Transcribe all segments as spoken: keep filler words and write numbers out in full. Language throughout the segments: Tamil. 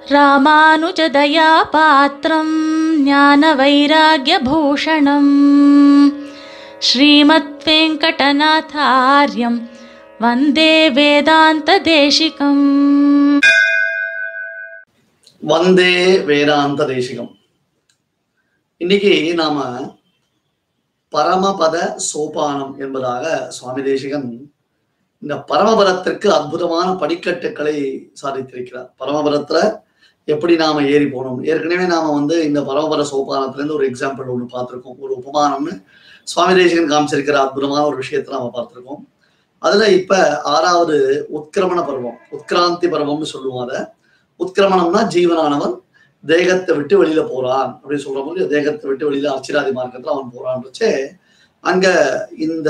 ராமானுஜதயா பாத்ரம் ஞான வைராக்ய பூஷணம் ஸ்ரீமத் வெங்கடநாதார்யம் வந்தே வேதாந்த தேசிகம். வந்தே வேதாந்த தேசிகம். இன்னைக்கு நாம பரமபத சோபானம் என்பதாக சுவாமி தேசிகன் இந்த பரமபதத்திற்கு அற்புதமான படிக்கட்டுக்களை சாதித்திருக்கிறார். பரமபதத்துல எப்படி நாம ஏறி போனோம், ஏற்கனவே நாம வந்து இந்த பரமபத சோபானத்துல இருந்து ஒரு எக்ஸாம்பிள் ஒன்று பார்த்திருக்கோம். ஒரு உபமானம்னு சுவாமி தேசிகன் காமிச்சிருக்கிற அற்புதமான ஒரு விஷயத்தை நாம பார்த்திருக்கோம். அதுல இப்ப ஆறாவது உத்கிரமண பருவம், உத்கிராந்தி பருவம்னு சொல்லுவோம். அதை உத்கிரமணம்னா ஜீவனானவன் தேகத்தை விட்டு வெளியில போறான் அப்படின்னு சொல்ற போது, தேகத்தை விட்டு வெளியில அர்ச்சிராதி மார்க்கத்துல அவன் போறான்றச்சே அங்க இந்த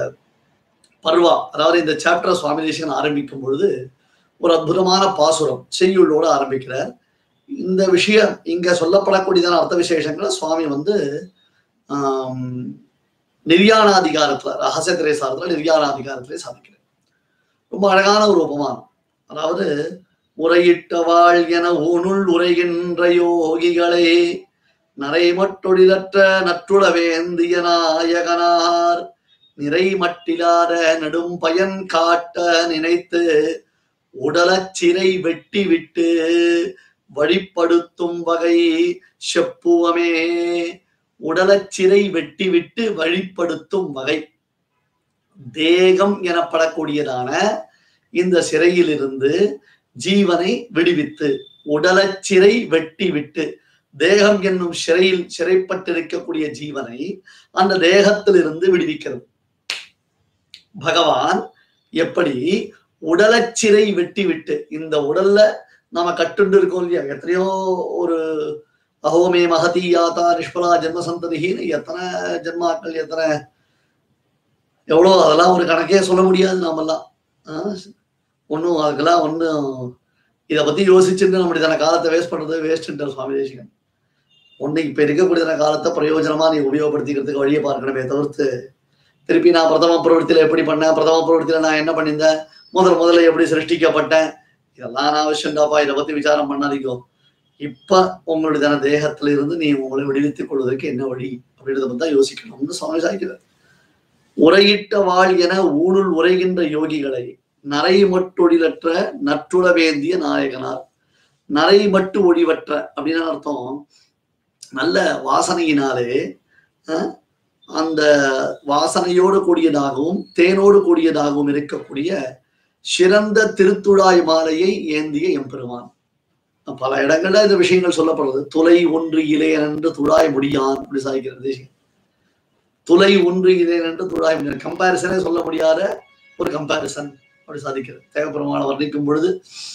பர்வா, அதாவது இந்த சாப்டர் சுவாமி தேசிகன் ஆரம்பிக்கும் பொழுது ஒரு அற்புதமான பாசுரம் செய்யுள்ளோட ஆரம்பிக்கிறார். இந்த விஷயம் இங்க சொல்லப்படக்கூடியதான அர்த்த விசேஷங்களை சுவாமி வந்து ஆஹ் நிர்யாணாதிகாரத்துல, ரகசிய திரைசாரத்துல நிர்யாணாதிகாரத்திலே சாதிக்கிறார். ரொம்ப அழகான ஒரு உபமானம். அதாவது உரையிட்டவாள் என ஊனுள் உரைகின்ற யோகிகளே, நரைமட்டொழிலற்ற நற்றுளவேந்திய நாயகனார் நிறை மட்டிலாத நெடும் பயன் காட்ட நினைத்து உடலச் சிறை வெட்டி விட்டு வழிப்படுத்தும் வகை செப்புவமே. உடலச் சிறை வெட்டி விட்டு வழிப்படுத்தும் வகை, தேகம் எனப்படக்கூடியதான இந்த சிறையிலிருந்து ஜீவனை விடுவித்து, உடலச் சிறை வெட்டி விட்டு, தேகம் என்னும் சிறையில் சிறைப்பட்டிருக்கக்கூடிய ஜீவனை அந்த தேகத்திலிருந்து விடுவிக்கிறது. பகவான் எப்படி உடலச்சிறை வெட்டி விட்டு, இந்த உடல்ல நாம கட்டுண்டு இருக்கோம் இல்லையா, எத்தனையோ ஒரு அஹோமே மகதி யாத்தா நிஷ்பலா ஜென்ம சந்ததின்னு எத்தனை ஜென்மாக்கள், எத்தனை எவ்வளோ, அதெல்லாம் ஒரு கணக்கே சொல்ல முடியாது. நாமெல்லாம் ஆஹ் ஒன்றும் அதுக்கெல்லாம் ஒன்றும் இதை பத்தி யோசிச்சுட்டு நம்முடைய காலத்தை வேஸ்ட் பண்றது வேஸ்ட்ன்றார் சுவாமி தேசிகன். ஒண்ணு இப்ப இருக்கக்கூடிய காலத்தை பிரயோஜனமா நீ உபயோகப்படுத்திக்கிறதுக்கு வழியை பார்க்கணுமே தவிர்த்து, திருப்பி நான் பிரதம பிரவருத்தியில எப்படி பண்ணேன், பிரதம பிரவருத்தியில நான் என்ன பண்ணியிருந்தேன், முதல் முதல்ல எப்படி சிருஷ்டிக்கப்பட்டேன், இதெல்லாம் நான் அவசியம்டாப்பா, இதை பத்தி விசாரம் பண்ணாதீங்கோ. இப்ப உங்களுடைய தான தேகத்துல இருந்து நீ உங்களை விடுவித்துக் கொள்வதற்கு என்ன வழி அப்படின்றத பத்தி தான் யோசிக்கணும்னு சுவாமி சாய்க்கிறார். உரையிட்ட வாழ் என ஊனுள் உரைகின்ற யோகிகளை, நரை மட்டொழிலற்ற நற்றுளவேந்திய நாயகனார். நரை மட்டு ஒழிவற்ற அப்படின்னு அர்த்தம், நல்ல வாசனையினாலே அந்த வாசனையோடு கூடியதாகவும் தேனோடு கூடியதாகவும் இருக்கக்கூடிய சிறந்த திருத்துழாய் மாலையை ஏந்திய எம்பெருமான். பல இடங்கள்ல இந்த விஷயங்கள் சொல்லப்படுறது. துளை ஒன்று இளையன் என்று துழாய் முடியான் அப்படி சாதிக்கிறது. துளை ஒன்று இளையன் என்று துழாய் முடியாது, கம்பாரிசனே சொல்ல முடியாத ஒரு கம்பாரிசன் அப்படி சாதிக்கிறது. தேவபெருமானை வர்ணிக்கும் பொழுது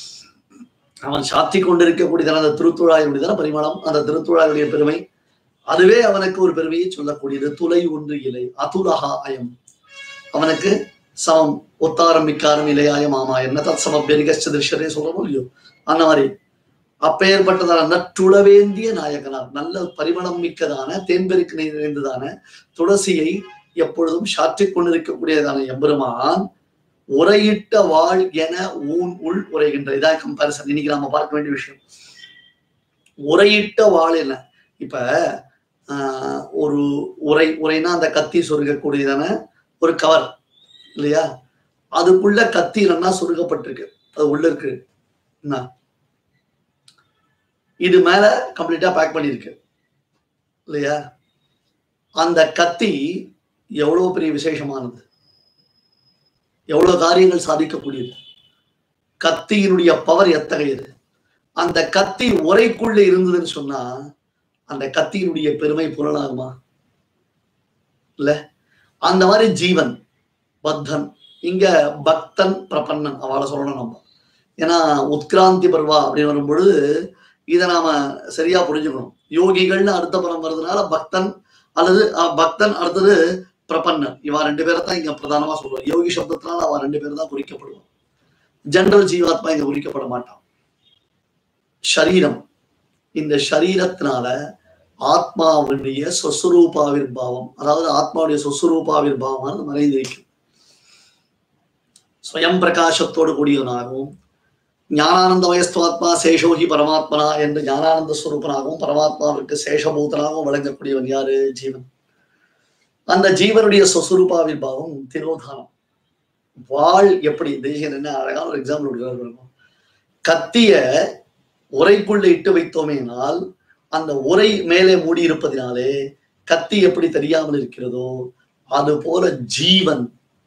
அவன் சாத்தி கொண்டிருக்கக்கூடியதான அந்த திருத்துழாய் முடிதான பரிமாணம், அந்த திருத்துழாயுடைய பெருமை, அதுவே அவனுக்கு ஒரு பெருமையை சொல்லக்கூடியது. துளை ஒன்று இலை அதுலகா அயம், அவனுக்கு சமம் ஒத்தாரம்பிக்காரம் இலையாயம் ஆமா என்ன தத் சமபெரிகச்ச திருஷரே சொல்றோம் இல்லையோ, அந்த மாதிரி அப்பேற்பட்டதான நற்றுளவேந்திய நாயகனார், நல்ல பரிமளம் மிக்கதான தேன்பெருக்கு நிறைந்ததான துளசியை எப்பொழுதும் சாற்றிக் கொண்டிருக்கக்கூடியதான எம்பெருமான் உரையிட்ட வாழ் என ஊன் உள் உரைகின்ற, இதான் கம்பாரிசன் இன்னைக்கு நாம பார்க்க வேண்டிய விஷயம். உரையிட்ட வாழ் என்ன, இப்ப ஆஹ் ஒரு உரை, உரைனா அந்த கத்தி சொருகக்கூடியதான ஒரு கவர் இல்லையா, அதுக்குள்ள கத்தி இல்லைன்னா சொருகப்பட்டிருக்கு, அது உள்ள இருக்கு, என்ன இது மேல கம்ப்ளீட்டா பேக் பண்ணிருக்கு இல்லையா. அந்த கத்தி எவ்வளவு பெரிய விசேஷமானது, எவ்வளவு காரியங்கள் சாதிக்கக்கூடியது, கத்தியினுடைய பவர் எத்தகையது. அந்த கத்தி உரைக்குள்ள இருந்ததுன்னு சொன்னா அந்த கத்தியினுடைய பெருமை புலனாகுமா இல்ல. அந்த மாதிரி ஜீவன் பத்தன், இங்க பக்தன் பிரபன்னன் அவளை சொல்லணும் நம்ம. ஏன்னா உத்கிராந்தி பர்வா அப்படின்னு வரும்பொழுது இதை நாம சரியா புரிஞ்சுக்கணும். யோகிகள்னு அர்த்த பரம் வருதுனால பக்தன் அல்லது பக்தன் அடுத்தது பிரபன்னன், இவா ரெண்டு பேரை தான் இங்க பிரதானமா சொல்லுவார். யோகி சப்தத்தினால அவ ரெண்டு பேரும் தான் குறிக்கப்படுவான். ஜெனரல் ஜீவாத்மா இங்க குறிக்கப்பட மாட்டான். ஷரீரம், இந்த ஷரீரத்தினால ஆத்மாவுடைய சொஸ்வரூபாவிர்பாவம், அதாவது ஆத்மாவுடைய சொஸ்வரூபாவிர்பாவமானது மறைந்திருக்கும். ஸ்வயம் பிரகாசத்தோடு கூடியவனாகவும் ஞானானந்த வயஸ்துவாத்மா சேஷோகி பரமாத்மனா என்று ஞானானந்த ஸ்வரூபனாகவும் பரமாத்மாவிற்கு சேஷபூதனாகவும் வழங்கக்கூடியவன் யாரு? ஜீவன். அந்த ஜீவனுடைய சொசுரூபாவில் பாவம் திரோதானம். வாழ் எப்படி தேசியன் என்ன அழகான ஒரு எக்ஸாம்பிள் கொடுக்கிறார். கத்திய உரைக்குள்ள இட்டு வைத்தோமேனால் அந்த உரை மேலே மூடி இருப்பதினாலே கத்தி எப்படி தெரியாமல் இருக்கிறதோ அது போல ஜீவன்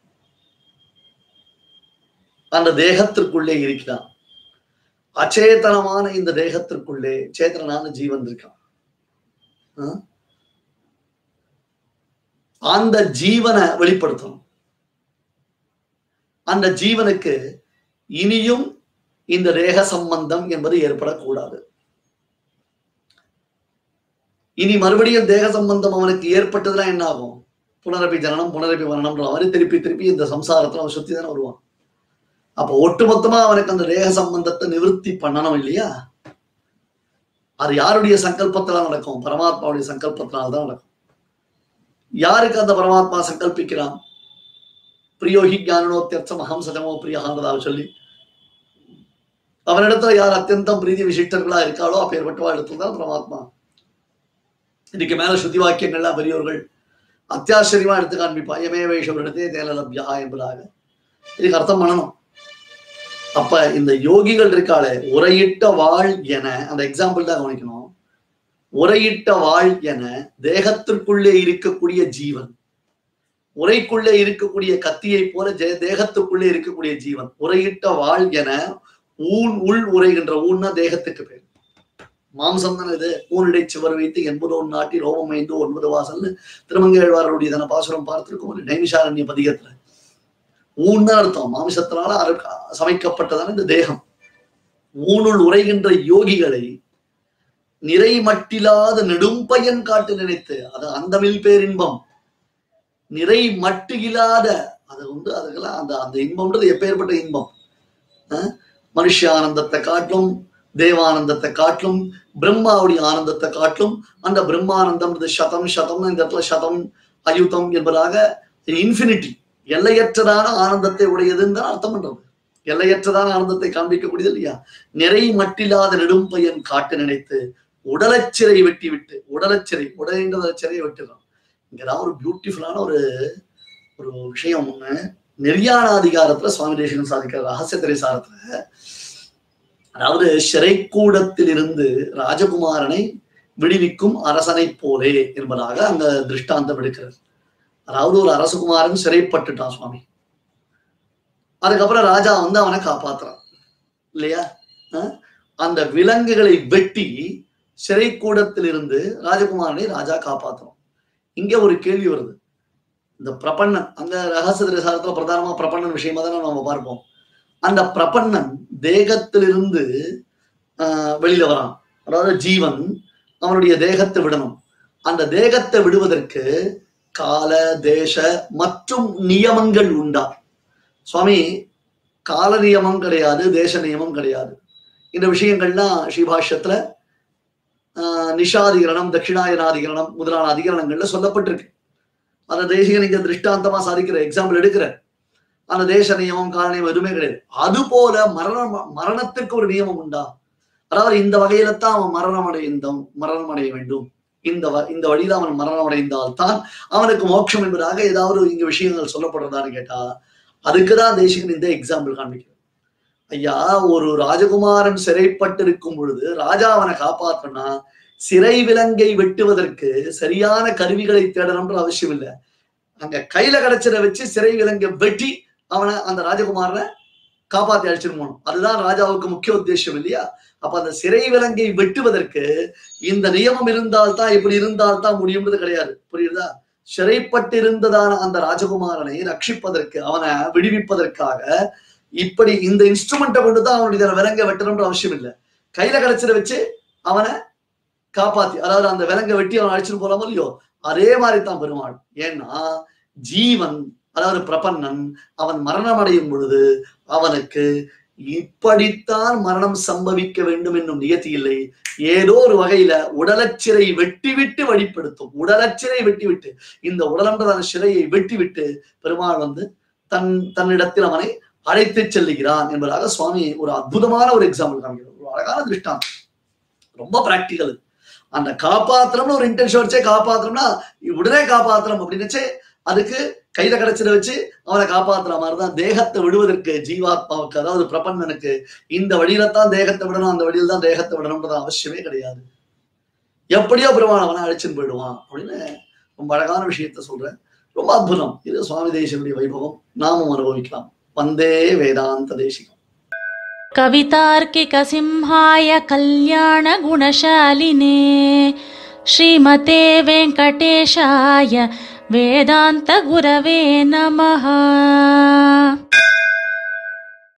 அந்த தேகத்திற்குள்ளே இருக்கிறான். அச்சேதனமான இந்த தேகத்திற்குள்ளே சேத்தனான ஜீவன் இருக்கான். அந்த ஜீவனை வெளிப்படுத்தணும். அந்த ஜீவனுக்கு இனியும் இந்த தேக சம்பந்தம் என்பது ஏற்படக்கூடாது. இனி மறுபடியும் தேக சம்பந்தம் அவனுக்கு ஏற்பட்டதுன்னா என்ன ஆகும்? புனரபி ஜனனம் புனரபி மரணம்ன்ற மாதிரி திருப்பி திருப்பி இந்த சம்சாரத்துல அவன் சுத்தி தானே வருவான். அப்போ ஒட்டுமொத்தமா அவனுக்கு அந்த தேக சம்பந்தத்தை நிவர்த்தி பண்ணணும் இல்லையா? அது யாருடைய சங்கல்பத்தினால நடக்கும்? பரமாத்மாவுடைய சங்கல்பத்தினால்தான் நடக்கும். யாருக்கு அந்த பரமாத்மா சங்கல்பிக்கிறான்? பிரியோகி ஞானோத்தியர்த்தம் அகம் சஜமோ பிரியான்றதாக சொல்லி அவனிடத்துல யார் அத்தியந்தம் பிரீதி விசிஷ்டர்களா இருக்காளோ அப்பேற்பட்டவா இடத்துல தான் பரமாத்மா. இதுக்கு மேல ஸ்ருதி வாக்கியங்கள்லாம் பெரியவர்கள் அத்தியாச்சரியமா எடுத்து காண்பிப்பா. எமே வைஷவரிடத்தே தேனலப்யா என்பதாக இதுக்கு அர்த்தம் பண்ணணும். அப்ப இந்த யோகிகள் இருக்காளே உரையிட்ட வாழ் என அந்த எக்ஸாம்பிள் தான் கவனிக்கணும். உரையிட்ட வாழ் என தேகத்திற்குள்ளே இருக்கக்கூடிய ஜீவன், உரைக்குள்ளே இருக்கக்கூடிய கத்தியை போல தேகத்துக்குள்ளே இருக்கக்கூடிய ஜீவன். உரையிட்ட வாழ் என ஊன் உள் உரைகின்ற ஊன்னா தேகத்துக்கு பேர். மாம்சம் தானே இது. ஊனிடை சுவர் வைத்து எண்பதோன் நாட்டி ரோமம் ஐந்து ஒன்பது வாசல் திருமங்கேழ்வாருடைய தன பாசுரம் பார்த்திருக்கும் நைமிஷாரண்ய பதிகத்துல. ஊன் தான் அர்த்தம். மாம்சத்தினால சமைக்கப்பட்டதான இந்த தேகம். ஊனுள் உரைகின்ற யோகிகளை நிறை மட்டில்லாத நெடும் பயன் காட்டு நினைத்து அது அந்தமில் பேரின்பம். நிறை மட்டு இல்லாத அது வந்து அதுக்கெல்லாம் அந்த அந்த இன்பம்ன்றது எப்பேற்பட்ட இன்பம்? மனுஷ ஆனந்தத்தை காட்டும், தேவானந்தத்தை காட்டும், பிரம்மாவுடைய ஆனந்தத்தை காட்டும். அந்த பிரம்மானந்தம் சதம் சதம் இந்த இடத்துல சதம் அயுதம் என்பதாக இன்ஃபினிட்டி எல்லையற்றதான ஆனந்தத்தை உடையதுன்னு தான் அர்த்தம் பண்றது. எல்லையற்றதான ஆனந்தத்தை காண்பிக்கக்கூடியது இல்லையா? நிறை மட்டில்லாத நெடும் பயன் காட்டு நினைத்து உடலச்சிறை வெட்டி விட்டு, உடலச்சிறை உடல்ன்ற சிறையை வெட்டுறான். இங்கதான் ஒரு பியூட்டிஃபுல்லான ஒரு ஒரு விஷயம் ஒண்ணு நெறியான அதிகாரத்துல சுவாமி தேசிகன் சாதிக்கிற ரகசிய திரைசாரத்துல, அதாவது சிறைக்கூடத்தில் இருந்து ராஜகுமாரனை விடுவிக்கும் அரசனை போலே என்பதாக அங்க திருஷ்டாந்தம் எடுக்கிறார். அதாவது ஒரு அரசகுமாரன் சிறைப்பட்டுட்டான் சுவாமி. அதுக்கப்புறம் ராஜா வந்து அவனை காப்பாத்துறான் இல்லையா? அந்த விலங்குகளை வெட்டி சிறைக்கூடத்தில் இருந்து ராஜகுமாரனை ராஜா காப்பாத்துறோம். இங்க ஒரு கேள்வி வருது. இந்த பிரபன்னன் அங்க ரகசிய திரைசாரத்துல பிரதானமா பிரபன்னன் விஷயமா தானே நம்ம பார்ப்போம். அந்த பிரபன்னன் தேகத்திலிருந்து ஆஹ் வெளியில வரான். அதாவது ஜீவன் அவனுடைய தேகத்தை விடணும். அந்த தேகத்தை விடுவதற்கு கால தேச மற்றும் நியமங்கள் உண்டா? சுவாமி கால நியமம் கிடையாது, தேச நியமம் கிடையாது. இந்த விஷயங்கள்லாம் ஸ்ரீபாஷ்யத்துல ஆஹ் நிஷாதிகரணம் தட்சிணாயனாதிகரணம் முதலான அதிகரணங்கள்ல சொல்லப்பட்டிருக்கு. அந்த தேசிகன் இங்க திருஷ்டாந்தமா சாதிக்கிற எக்ஸாம்பிள் எடுக்கிற அந்த தேச நியமம் கால நியமம் எதுவுமே கிடையாது. அது போல மரணம் மரணத்திற்கு ஒரு நியமம் உண்டா? அதாவது இந்த வகையில தான் அவன் மரணம் அடைந்தோம் மரணம் அடைய வேண்டும், இந்த இந்த வழியில அவன் மரணம் அடைந்தால் தான் அவனுக்கு மோட்சம் என்பதாக ஏதாவது இங்க விஷயங்கள் சொல்லப்படுறதான்னு கேட்டா அதுக்குதான் தேசிகன் இந்த எக்ஸாம்பிள் காண்பிக்கிறார். ஐயா, ஒரு ராஜகுமாரன் சிறைப்பட்டு இருக்கும் பொழுது ராஜா அவனை காப்பாற்றனா சிறை விலங்கை வெட்டுவதற்கு சரியான கருவிகளை தேடணும்ன்ற அவசியம் இல்லை. அங்க கையில கிடைச்சதை வச்சு சிறை விலங்கை வெட்டி அவனை அந்த ராஜகுமாரனை காப்பாத்தி அழிச்சிட்டு போகணும். அதுதான் ராஜாவுக்கு முக்கிய உத்தேசம் இல்லையா? அப்ப அந்த சிறை விலங்கை வெட்டுவதற்கு இந்த நியமம் இருந்தால்தான் இப்படி இருந்தால்தான் முடியும்ன்றது கிடையாது. புரியுதா? சிறைப்பட்டு இருந்ததான அந்த ராஜகுமாரனை ரட்சிப்பதற்கு அவனை விடுவிப்பதற்காக இப்படி இந்த இன்ஸ்ட்ருமெண்ட்டை கொண்டுதான் அவனுடைய விலங்கை வெட்டணும்ன்ற அவசியம் இல்லை. கையில கிடைச்சதை வச்சு அவனை காப்பாத்தி, அதாவது அந்த விலங்கை வெட்டி அவன் அழிச்சுட்டு போலாமோ இல்லையோ, அதே மாதிரி தான் பெருமாள். ஏன்னா ஜீவன் அதாவது பிரபன்னன் அவன் மரணம் அடையும் பொழுது அவனுக்கு இப்படித்தான் மரணம் சம்பவிக்க வேண்டும் என்னும் நியதி இல்லை. ஏதோ ஒரு வகையில உடலச்சிறை வெட்டி விட்டு வழிப்படுத்தும். உடலச்சிறை வெட்டி விட்டு இந்த உடலன்றதான சிறையை வெட்டி விட்டு பெருமாள் வந்து தன் தன்னிடத்தில் அவனை அழைத்து செல்லுகிறான் என்பதாக சுவாமி ஒரு அற்புதமான ஒரு எக்ஸாம்பிள் காமிக்கிறார். ஒரு அழகான திருஷ்டாந்தம், ரொம்ப பிராக்டிக்கல். அந்த காப்பாத்திரம்னு ஒரு இன்டென்ஷன் வச்சே காப்பாத்திரம்னா உடனே காப்பாத்திரம் அப்படின்னுச்சு, அதுக்கு கையில கிடைச்சத வச்சு அவனை காப்பாத்துற மாதிரிதான் தேகத்தை விடுவதற்கு ஜீவாத்மாவுக்கு, அதாவது பிரபன்னனுக்கு இந்த வழியில தான் தேகத்தை விடணும், அந்த வழியில தான் தேகத்தை விடணும்ன்றது அவசியமே கிடையாது. எப்படியோ பெருமான் அவனை அழைச்சின்னு போயிடுவான் அப்படின்னு ரொம்ப அழகான விஷயத்த சொல்றேன். ரொம்ப அற்புதம். இது சுவாமி தேசிகனுடைய வைபவம், நாமும் அனுபவிக்கலாம். வந்தே வேதாந்த தேசிகம். கவிதார்க்கிக சிம்ஹாய கல்யாண குணசாலினே ஸ்ரீமதே வெங்கடேஷாய வேதாந்த குரவே நமஹ.